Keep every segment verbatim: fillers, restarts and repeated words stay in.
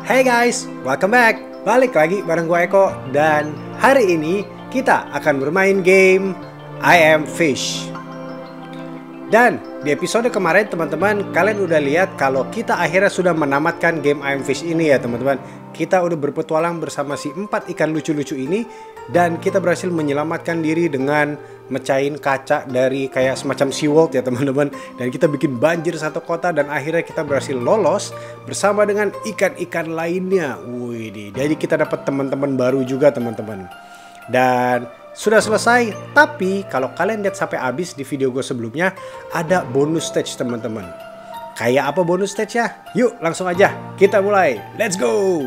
Hey guys, welcome back. Balik lagi bareng gue Eko. Dan hari ini kita akan bermain game I Am Fish. Dan di episode kemarin teman-teman, kalian udah lihat kalau kita akhirnya sudah menamatkan game I Am Fish ini ya teman-teman. Kita udah berpetualang bersama si empat ikan lucu-lucu ini. Dan kita berhasil menyelamatkan diri dengan mecahin kaca dari kayak semacam SeaWorld ya teman-teman. Dan kita bikin banjir satu kota dan akhirnya kita berhasil lolos bersama dengan ikan-ikan lainnya. Wih, jadi kita dapat teman-teman baru juga teman-teman. Dan sudah selesai, tapi kalau kalian lihat sampai habis di video gue sebelumnya, ada bonus stage teman-teman. Kayak apa bonus stage ya? Yuk langsung aja kita mulai. Let's go.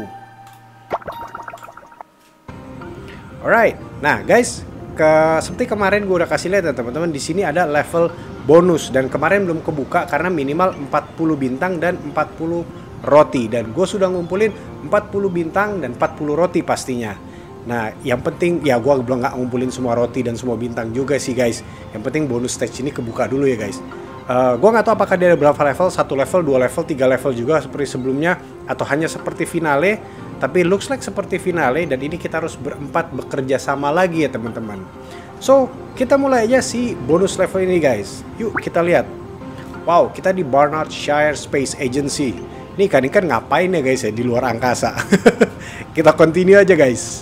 Alright, nah guys, ke, seperti kemarin gue udah kasih lihat ya teman-teman, di sini ada level bonus dan kemarin belum kebuka karena minimal empat puluh bintang dan empat puluh roti, dan gue sudah ngumpulin empat puluh bintang dan empat puluh roti pastinya. Nah, yang penting ya gue belum nggak ngumpulin semua roti dan semua bintang juga sih guys. Yang penting bonus stage ini kebuka dulu ya guys. Uh, gue nggak tahu apakah dia ada berapa level, satu level, dua level, tiga level juga seperti sebelumnya, atau hanya seperti finale. Tapi looks like seperti finale, dan ini kita harus berempat bekerja sama lagi ya teman-teman. So, kita mulai aja si bonus level ini guys. Yuk kita lihat. Wow, kita di Barnardshire Space Agency. Ini ikan-ikan ngapain ya guys ya di luar angkasa. Kita continue aja guys.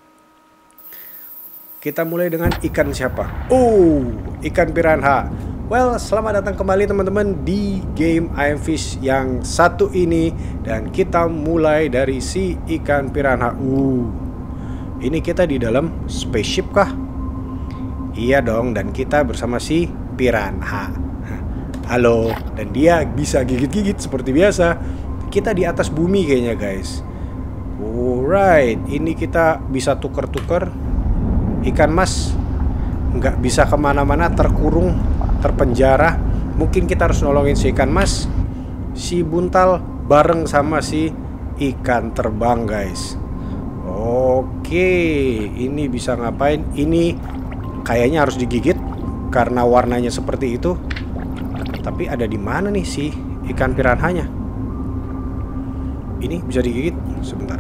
Kita mulai dengan ikan siapa? Oh, ikan piranha. Well, selamat datang kembali teman-teman di game I Am Fish yang satu ini. Dan kita mulai dari si ikan piranha. Uh, Ini kita di dalam spaceship kah? Iya dong, dan kita bersama si piranha. Halo, dan dia bisa gigit-gigit seperti biasa. Kita di atas bumi kayaknya guys. Alright, ini kita bisa tuker-tuker. Ikan mas nggak bisa kemana-mana, terkurung, terpenjara. Mungkin kita harus nolongin si ikan mas, si buntal bareng sama si ikan terbang guys. Oke, ini bisa ngapain? Ini kayaknya harus digigit karena warnanya seperti itu. Tapi ada di mana nih si ikan piranhanya? Ini bisa digigit? Sebentar.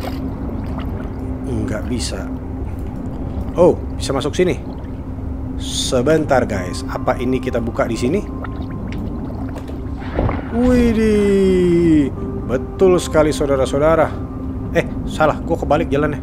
Nggak bisa. Oh, bisa masuk sini. Sebentar guys, apa ini kita buka di sini? Widih, betul sekali saudara-saudara. Eh, salah, gua kebalik jalannya.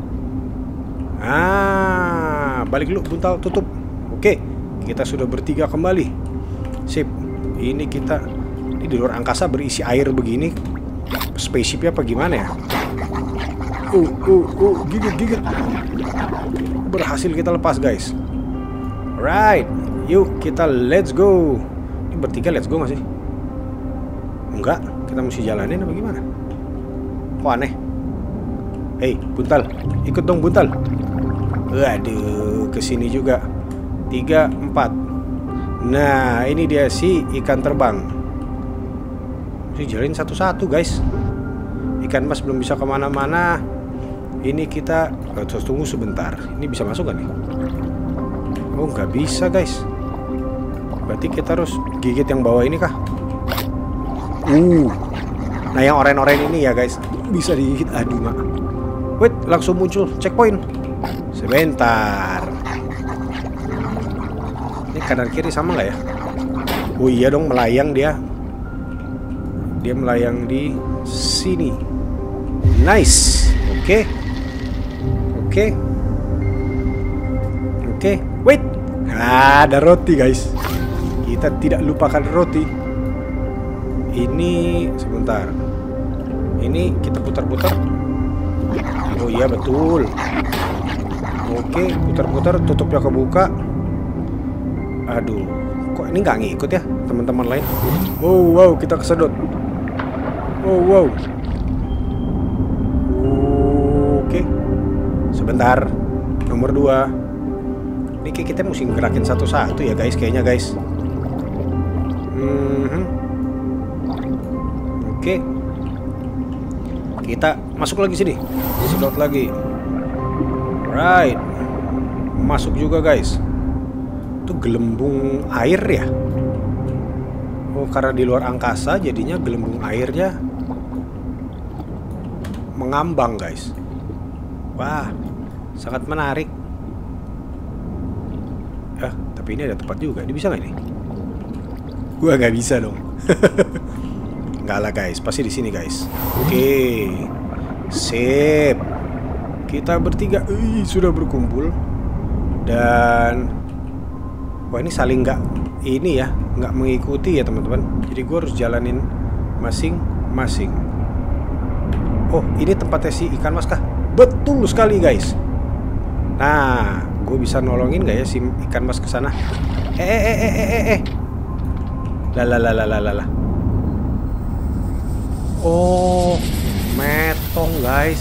Ah, balik dulu, buntal, tutup. Oke, kita sudah bertiga kembali. Sip, ini kita ini di luar angkasa berisi air begini. Spaceship apa gimana ya? Uh, uh, uh, gigit, gigit. Berhasil kita lepas guys. Right, yuk kita let's go. Ini bertiga let's go gak sih? Enggak, kita mesti jalanin apa gimana? Kok aneh? Hei, buntal, ikut dong buntal. Waduh, kesini juga. Tiga, empat. Nah, ini dia si ikan terbang. Mesti jalanin satu-satu guys. Ikan mas belum bisa kemana-mana. Ini kita, oh, tunggu sebentar. Ini bisa masuk gak nih? Oh, nggak bisa guys. Berarti kita harus gigit yang bawah ini kah? Uh, Nah yang oren-oren ini ya guys, bisa digigit. Aduh mak. Wait, langsung muncul checkpoint. Sebentar. Ini kanan kiri sama nggak ya? Oh iya dong, melayang dia. Dia melayang di sini. Nice. Oke. Oke. Oke. Wait. Nah, ada roti guys. Kita tidak lupakan roti. Ini sebentar. Ini kita putar-putar. Oh iya betul. Oke, putar-putar, tutupnya kebuka. Aduh, kok ini nggak ngikut ya teman-teman lain? Wow, wow, kita kesedot. Wow, wow. Oke. Sebentar. Nomor dua. Ini kayak kita mesti gerakin satu-satu ya guys, kayaknya guys. Hmm. Oke. Kita masuk lagi sini. Sedot lagi. Right. Masuk juga guys. Itu gelembung air ya? Oh, karena di luar angkasa jadinya gelembung airnya mengambang guys. Wah, sangat menarik. Ah, tapi ini ada tempat juga. Ini bisa nggak ini? Gua nggak bisa dong. Nggak lah guys, pasti di sini guys. Oke, sip. Kita bertiga Ih, sudah berkumpul. Dan wah, ini saling nggak ini ya, nggak mengikuti ya teman-teman. Jadi gue harus jalanin masing-masing. Oh, ini tempatnya si ikan mas kah? Betul sekali guys. Nah, gue bisa nolongin gak ya si ikan mas ke sana? Eh eh eh eh eh eh. Lah lah lah lah lah lah. Oh, metong guys.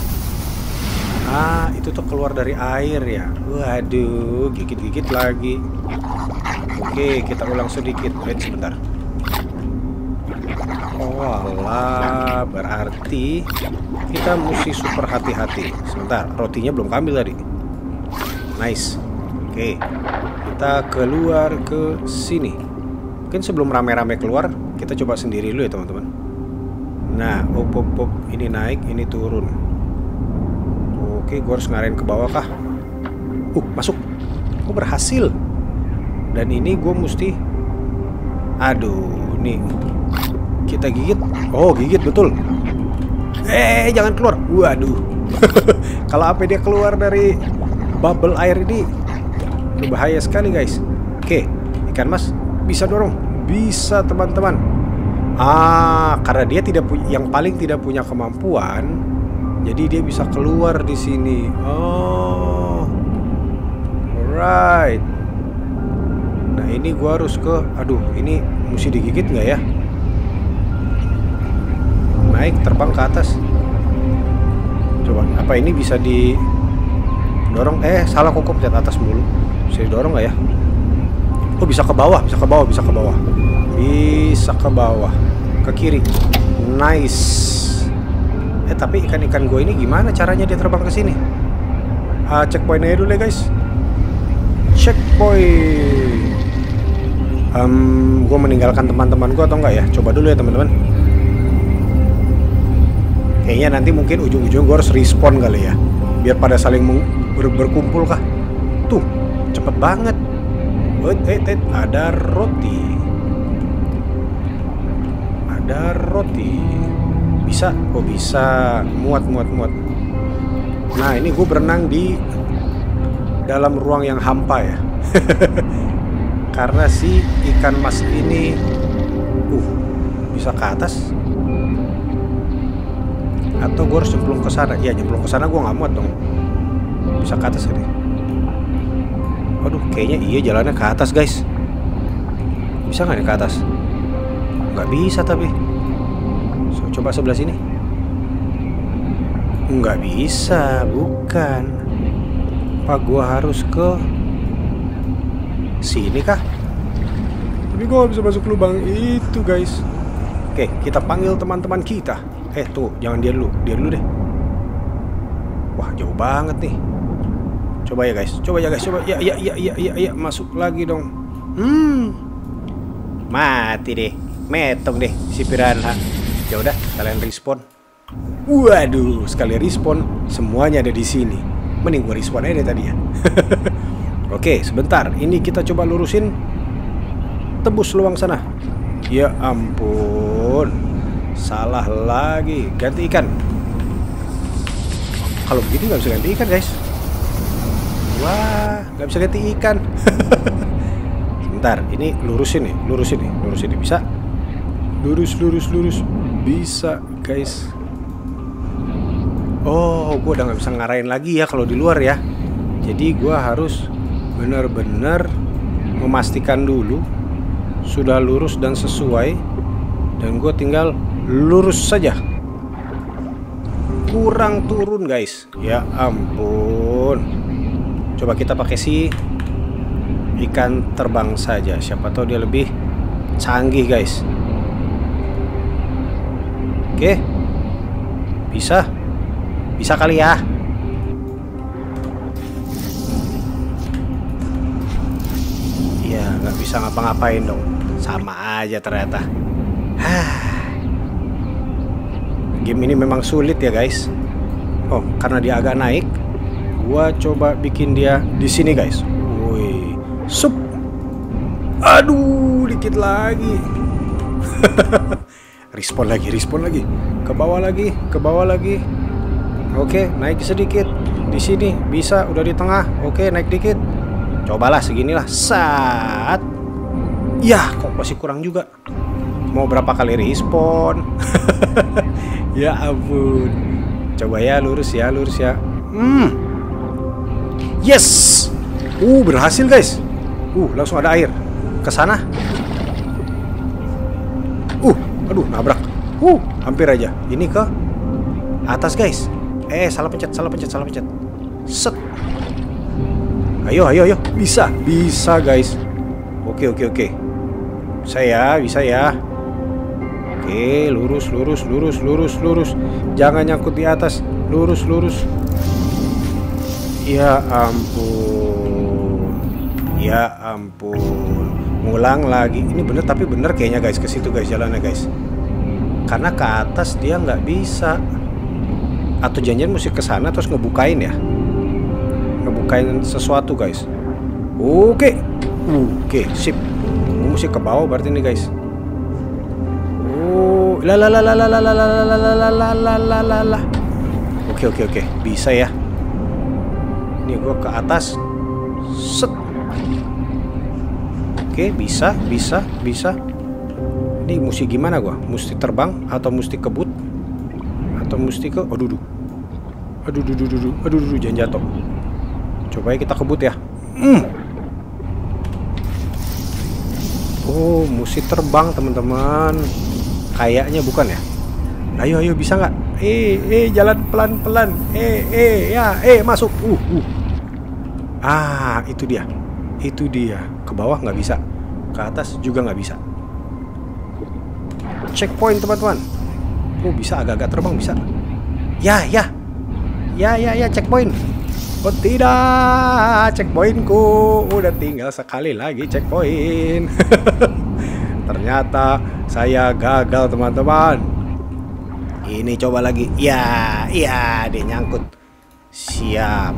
Ah, itu tuh keluar dari air ya. Waduh, gigit-gigit lagi. Oke, kita ulang sedikit. Wait sebentar. Oh alah, berarti kita mesti super hati-hati. Sebentar, rotinya belum ambil tadi. Nice. Oke, kita keluar ke sini. Mungkin sebelum rame-rame keluar, kita coba sendiri dulu ya teman-teman. Nah, op op op, ini naik, ini turun. Oke, gue harus ngarahin ke bawah kah? Uh, masuk. Oh, berhasil. Dan ini gue mesti, aduh, nih kita gigit. Oh, gigit betul. Eh, jangan keluar. Waduh. Kalau apa dia keluar dari bubble air ini, ini bahaya sekali guys. Oke, ikan mas bisa dorong. Bisa teman-teman. Ah, karena dia tidak punya, yang paling tidak punya kemampuan, jadi dia bisa keluar di sini. Oh, alright. Nah ini gua harus ke, aduh, ini mesti digigit nggak ya? Naik, terbang ke atas. Coba, apa ini bisa didorong? Eh, salah, kok pencet atas mulu. Bisa didorong nggak ya? Oh, bisa ke bawah, bisa ke bawah, bisa ke bawah. Bisa ke bawah, ke kiri. Nice. Eh, tapi ikan-ikan gue ini gimana caranya dia terbang ke sini? Uh, checkpoint aja dulu ya guys. Checkpoint. Um, gue meninggalkan teman-teman gue atau enggak ya? Coba dulu ya teman-teman. Kayaknya nanti mungkin ujung-ujung gue harus respawn kali ya, biar pada saling ber berkumpul kah. Tuh, cepet banget. Wait, wait, wait. Ada roti. Ada roti. Bisa? Oh bisa. Muat, muat, muat. Nah ini gue berenang di dalam ruang yang hampa ya. Karena si ikan mas ini uh bisa ke atas. Atau gue harus nyemplung ke sana? Iya, nyemplung ke sana gue nggak muat dong. Bisa ke atas ini. Waduh, kayaknya iya jalannya ke atas guys. Bisa nggak nih ke atas? Nggak bisa tapi. So, coba sebelah sini. Nggak bisa, bukan. Apa gue harus ke sini kah? Tapi gue bisa masuk lubang itu guys. Oke, kita panggil teman-teman kita. Eh tuh, jangan dia dulu, dia dulu deh. Wah, jauh banget nih. Coba ya guys, coba ya guys, coba. Ya, ya, ya, ya, ya, ya. Masuk lagi dong. Hmm, mati deh, metong deh si piranha. Ya udah, kalian respawn. Waduh, sekali respawn, semuanya ada di sini. Mending gua respawn aja deh tadi ya. Oke, sebentar. Ini kita coba lurusin, tebus luang sana. Ya ampun, salah lagi. Ganti ikan. Kalau begini nggak bisa ganti ikan guys. Wah, nggak bisa ganti ikan. Sebentar, ini lurusin nih, lurusin nih, lurusin nih. Bisa? Lurus, lurus, lurus. Bisa guys. Oh, gue udah nggak bisa ngarahin lagi ya kalau di luar ya. Jadi gue harus benar-benar memastikan dulu sudah lurus dan sesuai, dan gue tinggal lurus saja. Kurang turun guys. Ya ampun. Coba kita pakai si ikan terbang saja. Siapa tahu dia lebih canggih guys. Oke, bisa, bisa kali ya. Ya nggak bisa ngapa-ngapain dong. Sama aja ternyata. Game ini memang sulit ya guys. Oh, karena dia agak naik, gua coba bikin dia di sini guys. Woi, sup. Aduh, dikit lagi. Respon lagi, respon lagi. Ke bawah lagi, ke bawah lagi. Oke, naik sedikit. Di sini bisa, udah di tengah. Oke, naik dikit. Cobalah seginilah. Saat. Yah, kok masih kurang juga. Mau berapa kali respon? Ya ampun. Coba ya, lurus ya, lurus ya. Hmm. Yes. Uh, berhasil guys. Uh, langsung ada air. Ke sana. Uh, aduh, nabrak. Uh, hampir aja. Ini ke atas guys. Eh, salah pencet, salah pencet, salah pencet. Set. Ayo, ayo, ayo. Bisa, bisa guys. Oke, oke, oke. Bisa ya, bisa ya. Oke, lurus, lurus, lurus, lurus, lurus. Jangan nyangkut di atas. Lurus, lurus. Ya ampun. Ya ampun. Ngulang lagi. Ini bener tapi bener kayaknya guys. Ke situ guys jalannya guys. Karena ke atas dia nggak bisa. Atau janjian mesti ke sana terus ngebukain ya. Ngebukain sesuatu guys. Oke. Oke, sip. Mesti ke bawah berarti nih guys. Oh, la la la la la la la la la la la la la la. Oke oke oke, bisa ya. Ini gua ke atas. Set. Oke, bisa, bisa, bisa. Ini mesti gimana gua? Mesti terbang atau mesti kebut? Atau mesti ke aduh duh. Aduh duh duh duh. Aduh duh, jangan jatuh. Coba ya kita kebut ya. Hmm. Oh, mesti terbang teman-teman. Kayaknya bukan ya. Ayo ayo bisa nggak? Eh eh jalan pelan-pelan. Eh eh ya eh masuk. Uh uh. Ah itu dia. Itu dia. Ke bawah nggak bisa. Ke atas juga nggak bisa. Checkpoint teman-teman. Oh bisa agak-agak terbang bisa. Ya ya. Ya ya ya checkpoint. Oh tidak, checkpointku udah tinggal sekali lagi checkpoint. Ternyata saya gagal teman-teman. Ini coba lagi. Ya, ya dia nyangkut. Siap.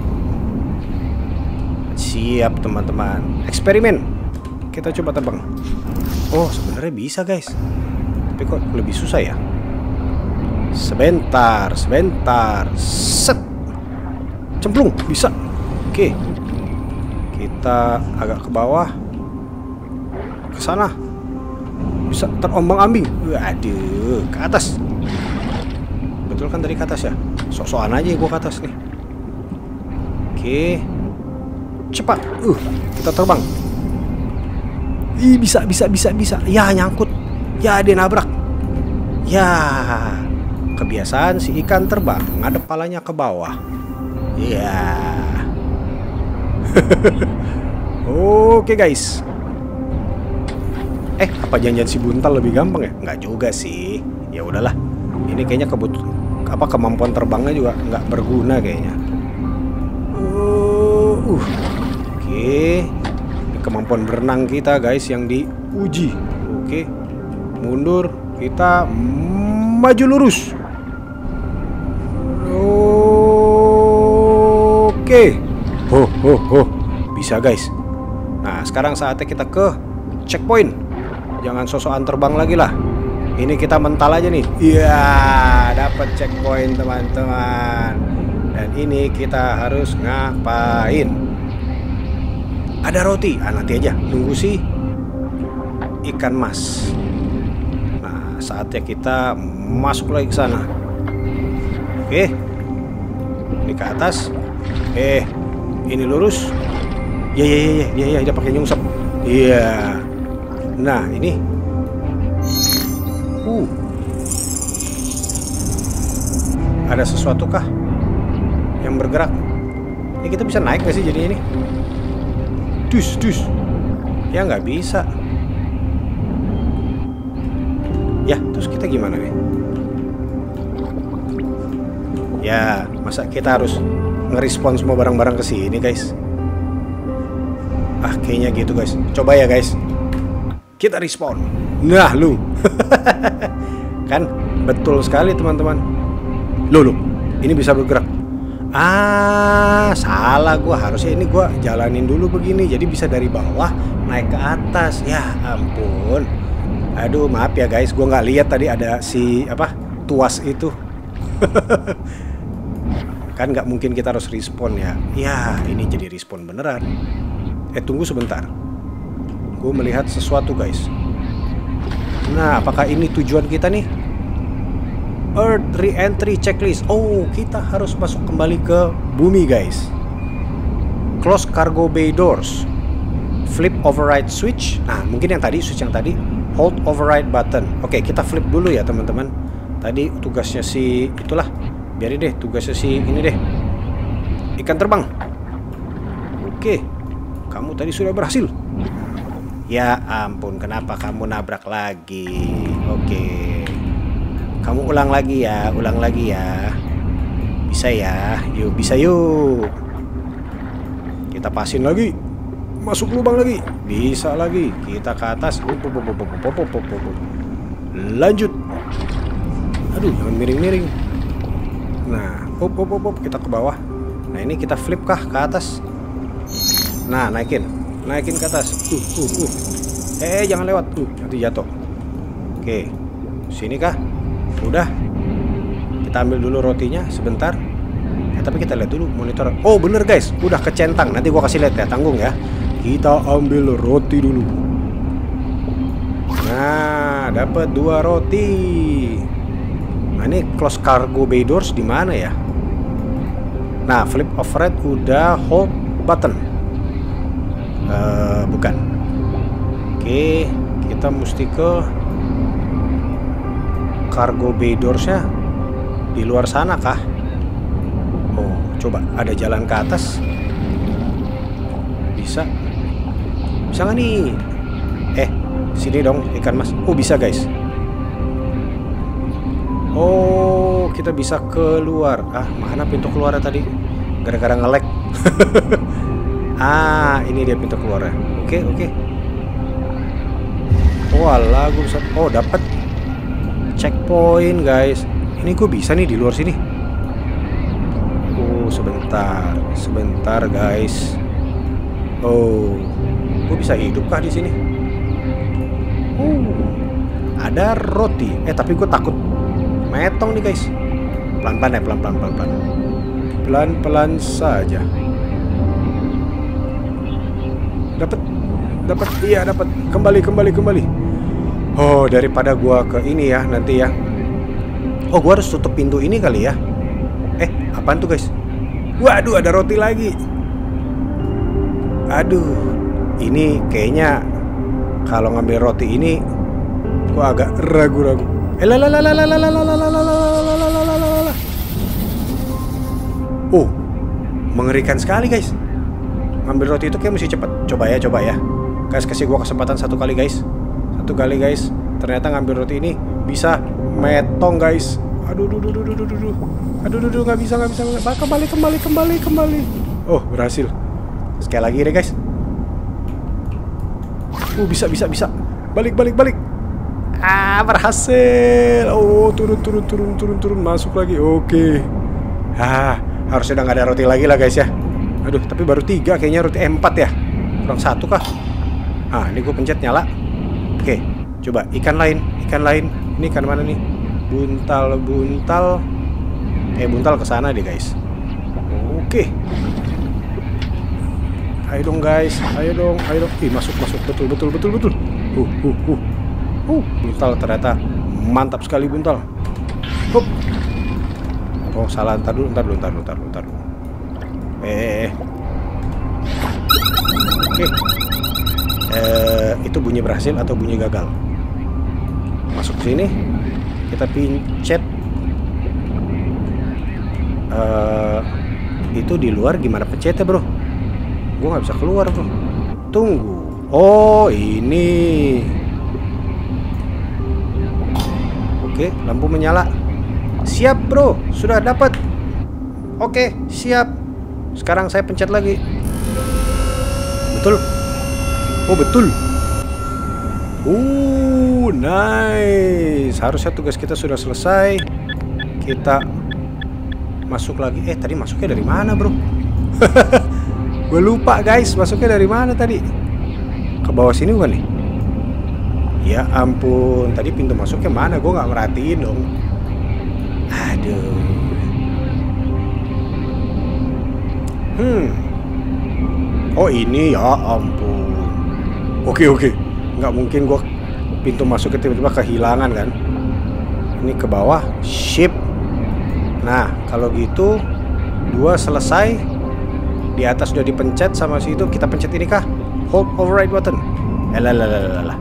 Siap teman-teman. Eksperimen. Kita coba terbang. Oh sebenarnya bisa guys. Tapi kok lebih susah ya. Sebentar, sebentar. Set. Cemplung, bisa. Oke. Kita agak ke bawah. Ke sana. Bisa terombang-ambing. Waduh, ke atas. Betul kan dari ke atas ya? Sok-sokan aja gua ke atas nih. Oke. Cepat. Uh, kita terbang. Ih, bisa, bisa, bisa, bisa. Ya, nyangkut. Ya, dia nabrak. Ya. Kebiasaan si ikan terbang, ngadep palanya ke bawah. Ya. Oke guys. Eh, apa janjian si buntal lebih gampang ya? Nggak juga sih. Ya udahlah. Ini kayaknya kebut apa kemampuan terbangnya juga nggak berguna kayaknya. Uh, uh. Oke. Ini kemampuan berenang kita guys yang diuji. Oke. Mundur. Kita maju lurus. Oke. Ho ho ho. Bisa guys. Nah, sekarang saatnya kita ke checkpoint. Jangan sosokan terbang lagi lah. Ini kita mental aja nih. Iya, dapat checkpoint teman-teman. Dan ini kita harus ngapain? Ada roti. Ah, nanti aja. Tunggu si ikan mas. Nah, saatnya kita masuk lagi ke sana. Oke. Ini ke atas. Eh, ini lurus. Ya ya ya ya ya, dia pakai nyungsep. Iya. Nah, ini. Uh. Ada sesuatu kah yang bergerak? Ini kita bisa naik gak sih jadi ini? Dus, dus. Ya nggak bisa. Ya, terus kita gimana nih? Ya, masa kita harus ngerespon semua barang-barang ke sini, guys? Ah, kayaknya gitu, guys. Coba ya, guys. Kita respon. Nah, lu. Kan betul sekali, teman-teman. Loh, loh, ini bisa bergerak. Ah, salah gua. Harusnya ini gua jalanin dulu begini. Jadi bisa dari bawah naik ke atas. Ya ampun. Aduh, maaf ya guys, gua nggak lihat tadi ada si apa tuas itu. Kan nggak mungkin kita harus respawn ya. Ya, ini jadi respawn beneran. Eh, tunggu sebentar. Gue melihat sesuatu guys. Nah, apakah ini tujuan kita nih? Earth Re-entry Checklist. Oh, kita harus masuk kembali ke bumi guys. Close cargo bay doors. Flip override switch. Nah, mungkin yang tadi, switch yang tadi. Hold override button. Oke, kita flip dulu ya teman-teman. Tadi tugasnya si itulah. Biarin deh, tugasnya si ini deh. Ikan terbang. Oke, kamu tadi sudah berhasil. Ya ampun, kenapa kamu nabrak lagi? Oke, kamu ulang lagi ya, ulang lagi ya. Bisa ya, yuk bisa yuk. Kita pasin lagi. Masuk lubang lagi. Bisa lagi. Kita ke atas. Lanjut. Aduh, jangan miring-miring. Nah, up, up, up, up, kita ke bawah. Nah, ini kita flip kah ke atas? Nah, naikin, naikin ke atas. Uh, uh, uh. Eh, jangan lewat. Uh, nanti jatuh. Oke, sini kah? Udah. Kita ambil dulu rotinya sebentar. Ya, tapi kita lihat dulu monitor. Oh, bener guys, udah kecentang. Nanti gua kasih lihat ya, tanggung ya. Kita ambil roti dulu. Nah, dapat dua roti. Nah, ini close cargo bay doors di mana ya? Nah, flip override udah, hold button. Uh, bukan. Oke, kita mesti ke cargo bay doorsnya di luar sana kah? Oh, coba ada jalan ke atas. Bisa? Bisa nggak nih? Eh, sini dong ikan mas. Oh, bisa guys. Oh, kita bisa keluar. Ah, mana pintu keluarnya tadi? Gara-gara nge-lag. Ah, ini dia pintu keluarnya. Oke, oke. Oh, alah, gue bisa. Oh, dapat checkpoint, guys. Ini gue bisa nih di luar sini. Oh, sebentar. Sebentar, guys. Oh, gue bisa hidup kah di sini? Oh, ada roti. Eh, tapi gue takut metong nih guys. Pelan-pelan ya, pelan-pelan, pelan-pelan. Pelan-pelan saja. Dapat, dapat, iya dapat. Kembali, kembali, kembali. Oh, daripada gua ke ini ya nanti ya. Oh, gua harus tutup pintu ini kali ya. Eh, apaan tuh guys? Waduh, ada roti lagi. Aduh, ini kayaknya kalau ngambil roti ini gua agak ragu-ragu. Oh, mengerikan sekali guys. Ngambil roti itu kayak mesti cepet. Coba ya, coba ya. Guys, kasih gua kesempatan satu kali guys. Satu kali guys. Ternyata ngambil roti ini bisa metong guys. Aduh, duh, duh, duh, duh, duh, duh. Aduh, duh, duh, nggak bisa, nggak bisa. Kembali, kembali, kembali, kembali. Oh, berhasil. Sekali lagi deh guys. Uh, bisa, bisa, bisa. Balik, balik, balik. Ah, berhasil. Oh, turun, turun, turun, turun, turun. Masuk lagi. Oke. Ah, harusnya udah nggak ada roti lagi lah guys ya. Aduh, tapi baru tiga kayaknya, roti eh, empat ya. Kurang satu kah? Ah, ini gue pencet nyala. Oke, coba ikan lain, ikan lain. Ini ikan mana nih? Buntal, buntal. Eh, buntal ke sana deh guys. Oke. Ayo dong guys, ayo dong, ayo dong. Ih, masuk, masuk, betul, betul, betul, betul. Uh, uh, uh. Uh, buntal ternyata mantap sekali buntal. Hup. Oh, salah, ntar dulu, ntar dulu, ntar dulu, ntar dulu, ntar dulu. Eh, eh, eh. Oke. Eh, itu bunyi berhasil atau bunyi gagal? Masuk sini, kita pincet. Eh, itu di luar gimana pencetnya bro? Gue nggak bisa keluar bro. Tunggu. Oh, ini. Oke, lampu menyala. Siap bro, sudah dapat. Oke, siap. Sekarang saya pencet lagi. Betul. Oh, betul. Uh, nice. Harusnya tugas kita sudah selesai. Kita masuk lagi. Eh tadi masuknya dari mana bro? Gue lupa guys, masuknya dari mana tadi? Ke bawah sini bukan nih? Ya ampun, tadi pintu masuknya mana? Gue nggak merhatiin dong. Aduh. Hmm. Oh ini ya ampun. Oke oke. Nggak mungkin gue pintu masuknya tiba-tiba kehilangan kan? Ini ke bawah. Ship. Nah kalau gitu dua selesai. Di atas sudah dipencet sama si itu. Kita pencet ini kah? Hold override button. Elalalalala.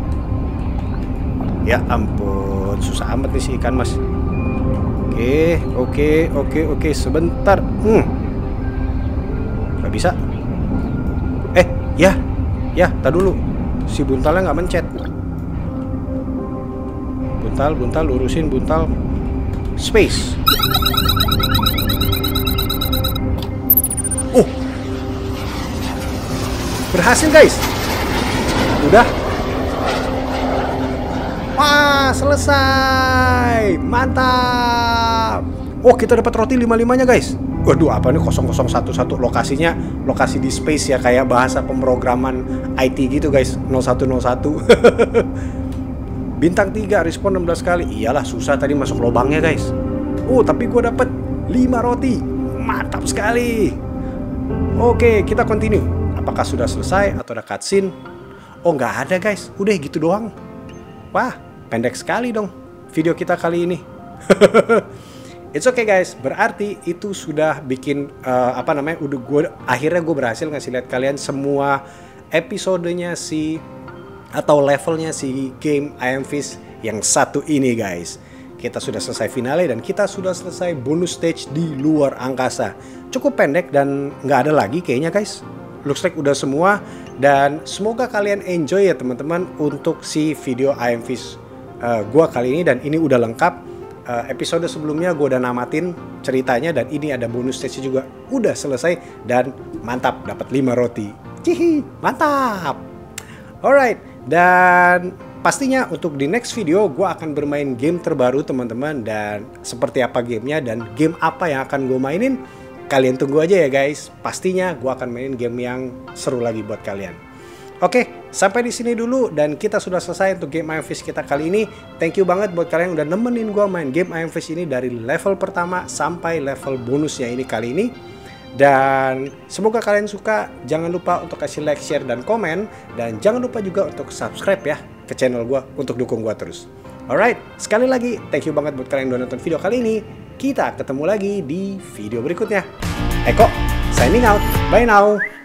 Ya ampun, susah amat nih si ikan mas. Oke, oke, oke, oke, sebentar. Hmm, nggak bisa. Eh, ya, ya, tar dulu. Si buntalnya nggak mencet. Buntal, buntal, lurusin buntal. Space. Oh, berhasil guys. Udah. Wah, selesai. Mantap. Oh, kita dapat roti lima limanya guys. Waduh, apa nih nol nol satu satu lokasinya, lokasi di space ya, kayak bahasa pemrograman I T gitu guys. nol satu nol satu. Bintang tiga, respon enam belas kali. Iyalah, susah tadi masuk lubangnya guys. Oh, tapi gue dapat lima roti. Mantap sekali. Oke, kita continue. Apakah sudah selesai atau ada cutscene? Oh, nggak ada guys. Udah gitu doang. Wah, pendek sekali dong video kita kali ini. It's okay guys, berarti itu sudah bikin uh, apa namanya, udah gue akhirnya gue berhasil ngasih lihat kalian semua episodenya si atau levelnya si game I Am Fish yang satu ini guys. Kita sudah selesai finale dan kita sudah selesai bonus stage di luar angkasa. Cukup pendek dan nggak ada lagi kayaknya guys. Looks like udah semua dan semoga kalian enjoy ya teman-teman untuk si video I Am Fish uh, gue kali ini, dan ini udah lengkap. Uh, episode sebelumnya gue udah namatin ceritanya dan ini ada bonus stage juga udah selesai dan mantap, dapat lima roti. Cihi, mantap. Alright, dan pastinya untuk di next video gue akan bermain game terbaru teman-teman, dan seperti apa gamenya dan game apa yang akan gue mainin kalian tunggu aja ya guys. Pastinya gue akan mainin game yang seru lagi buat kalian. Oke, sampai di sini dulu dan kita sudah selesai untuk game I Am Fish kita kali ini. Thank you banget buat kalian yang udah nemenin gue main game I Am Fish ini dari level pertama sampai level bonusnya ini kali ini. Dan semoga kalian suka. Jangan lupa untuk kasih like, share, dan komen. Dan jangan lupa juga untuk subscribe ya ke channel gue untuk dukung gue terus. Alright, sekali lagi thank you banget buat kalian yang udah nonton video kali ini. Kita ketemu lagi di video berikutnya. Eko, signing out. Bye now.